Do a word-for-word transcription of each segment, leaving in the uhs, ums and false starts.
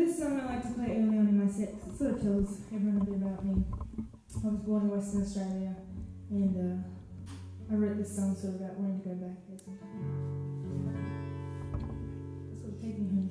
this song I like to play early on in my set because it sort of tells everyone a bit about me. I was born in Western Australia and uh, I wrote this song sort of about wanting to go back there sometime. This will take me home.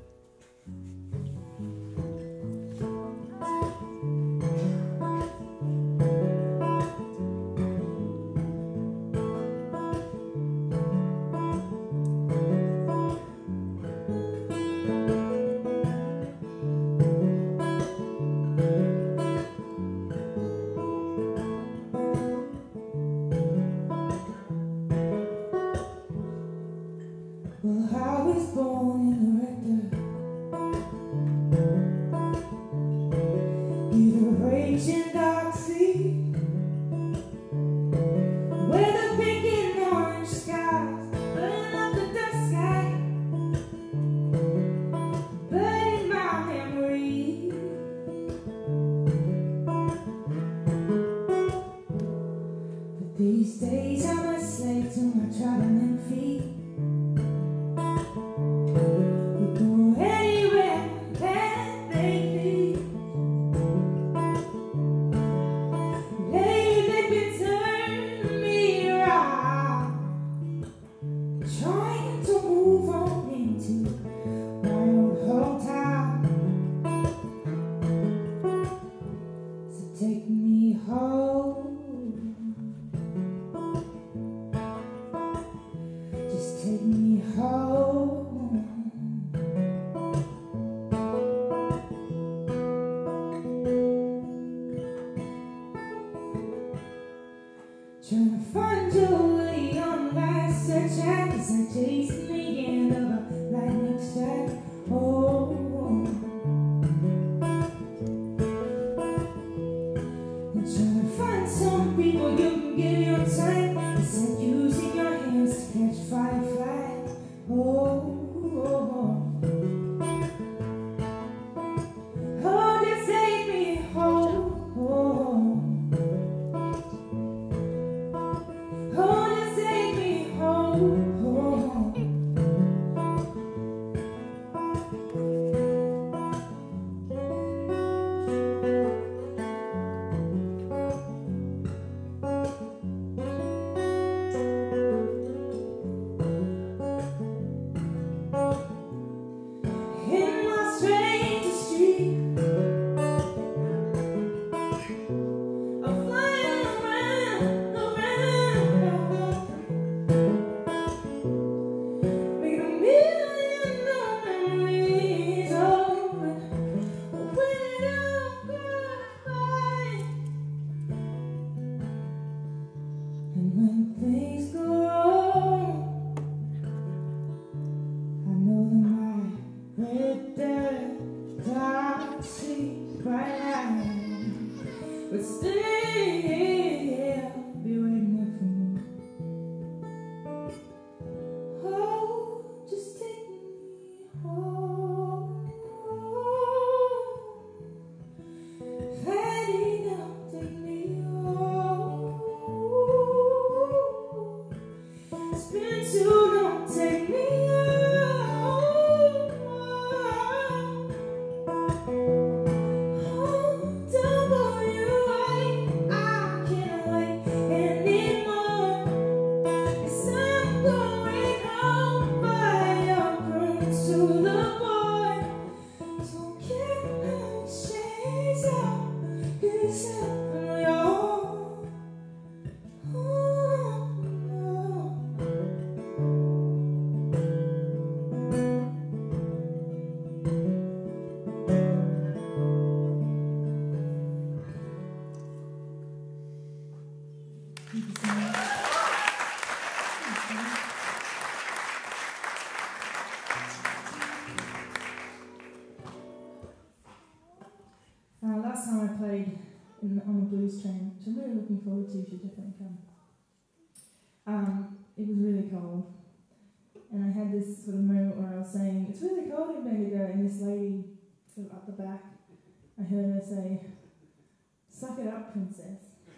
Last time I played in, on the blues train, which I'm really looking forward to, you should definitely come. Um, it was really cold, and I had this sort of moment where I was saying, it's really cold in Bendigo, and this lady sort of up the back, I heard her say, suck it up, princess.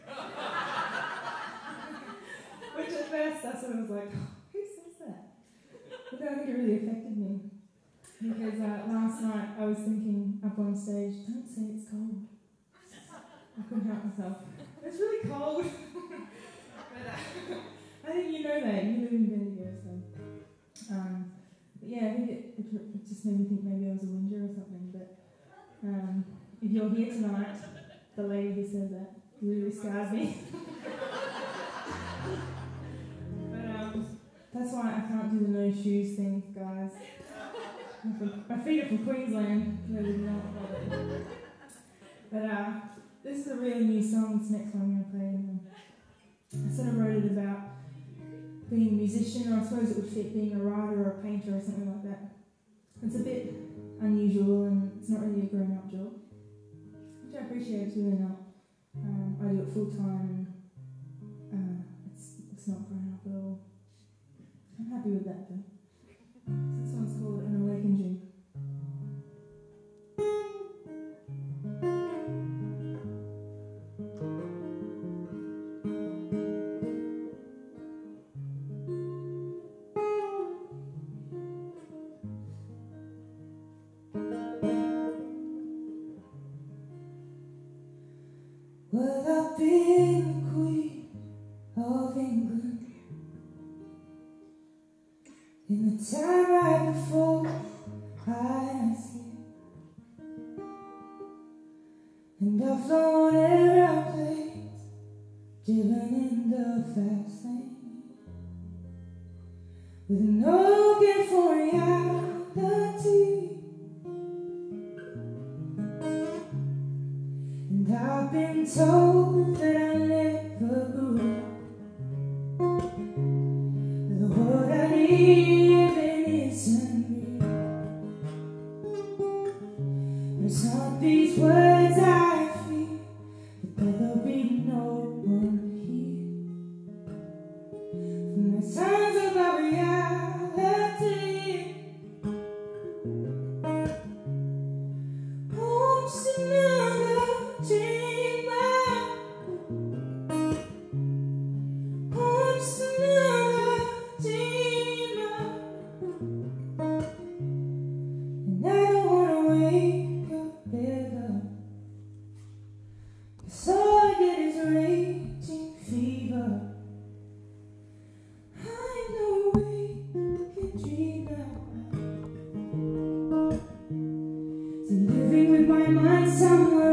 Which at first I sort of was like, who says that? But then I think it really affected me. because uh, last night I was thinking up on stage, don't say it's cold. I couldn't help myself. It's really cold. But, uh, I think you know that. You live in Bendigo, so. Um, but yeah, I think it, it, it just made me think maybe I was a whinger or something. But um, if you're here tonight, the lady who said that really scarred me. But um, that's why I can't do the no shoes thing, guys. I'm from, my feet are from Queensland. Really not bothered. But uh, this is a really new song. This next one I'm going to play. And, um, I sort of wrote it about being a musician, or I suppose it would fit being a writer or a painter or something like that. It's a bit unusual and it's not really a grown-up job, which I appreciate. It's really not. Um, I do it full time and uh, it's, it's not grown up at all. I'm happy with that though. So this one's called An Awakened Dream. Well, I've been the Queen of England in the time right before I sleep, and I've flown airplanes, driven in the fast lane, with no looking for reality. And I've been told that I never grew up, the world I live in isn't real. There's not these words I feel, but there'll be no one here. From the signs of our reality, oh, just another dreamer, oh, just another dreamer, and I don't wanna wake up ever, 'cause all I get is raging fever. I know we can dream now. See, living with my mind somewhere